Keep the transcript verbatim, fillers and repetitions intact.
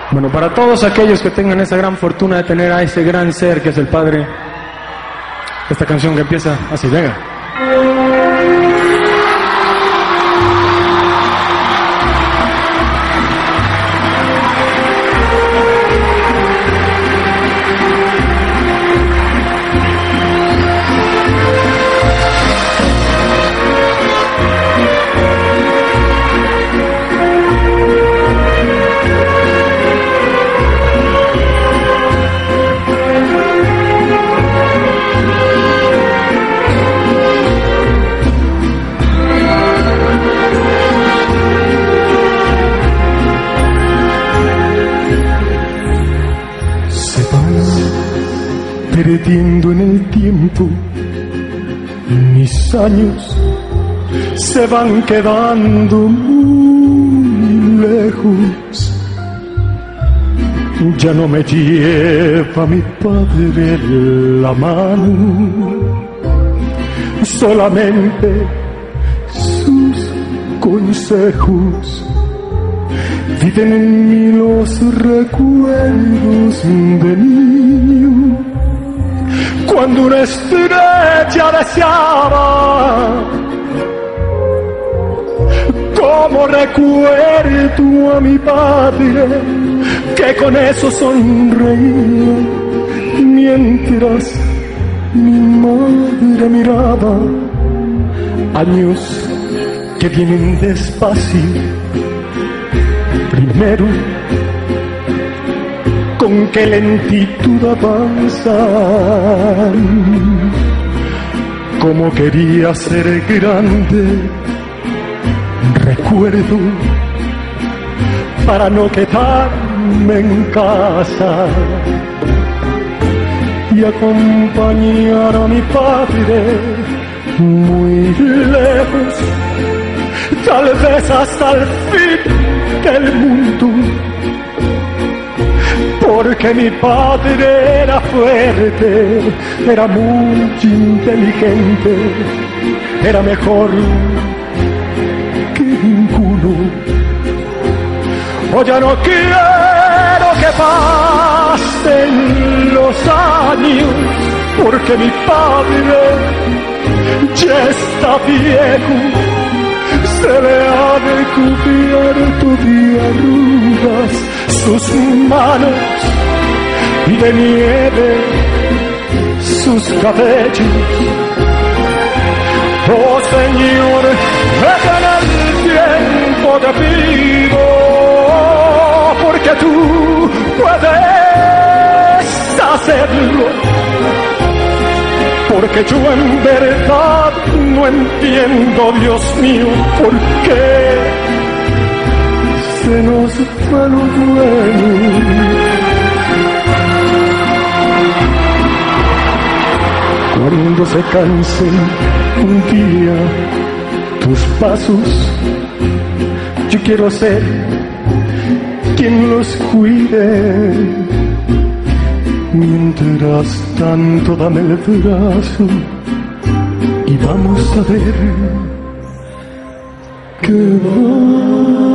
Bueno, para todos aquellos que tengan esa gran fortuna de tener a ese gran ser que es el Padre, esta canción que empieza así, venga. Perdiendo en el tiempo, mis años se van quedando muy lejos. Ya no me lleva mi padre la mano, solamente sus consejos. Viven en mí los recuerdos de niño, cuando una estrella deseaba. Como recuerdo a mi padre, que con eso sonreía, mientras mi madre miraba. Años que vienen despacio, primero con qué lentitud avanzan. Como quería ser grande, recuerdo, para no quedarme en casa y acompañar a mi padre muy lejos, tal vez hasta el fin del mundo. Porque mi padre era fuerte, era muy inteligente, era mejor que ninguno. Oh, ya no quiero que pasen los años, porque mi padre ya está viejo, se le ha recubierto de arrugas sus manos y de nieve sus cabellos. Oh Señor, detén el tiempo te pido, porque tú puedes hacerlo. Porque yo en verdad no entiendo, Dios mío, por qué se nos fue lo bueno. Cuando se cansen un día tus pasos, yo quiero ser quien los cuide. Mientras tanto dame el brazo y vamos a ver qué va.